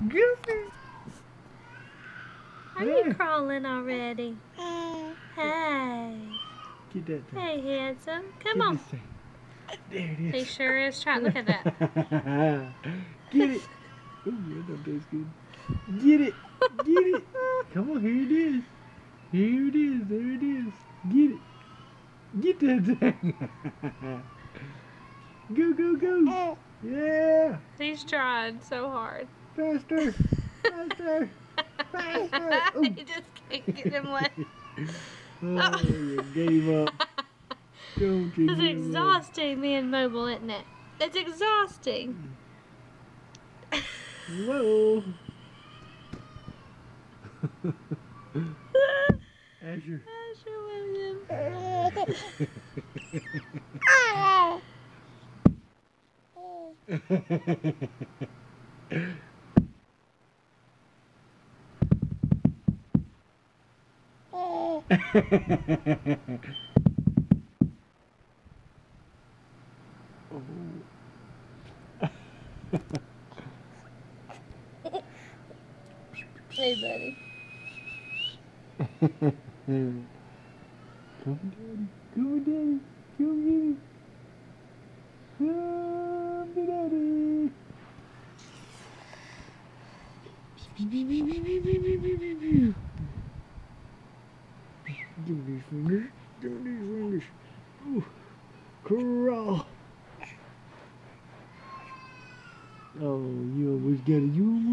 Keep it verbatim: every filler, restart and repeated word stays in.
Goofy. Are you crawling already? Hey. Get that thing. Hey, handsome. Come Get on. this thing. There it is. He sure is trying. Look at that. Get it. Ooh, that don't taste good. Get it. Get it. Come on, here it is. Here it is. There it is. Get it. Get that thing. Go, go, go. Yeah. He's trying so hard. Faster. Faster. Faster. He just can't get him left. Oh, you gave up. Don't you It's give exhausting being mobile, isn't it? It's exhausting. up. Whoa. Asher. Asher William. Hey, buddy. Come, Daddy. Come, Daddy. Come, Daddy. Come, Daddy. Give me these fingers. Give me these fingers. Ooh. Crawl. Oh, you always got a you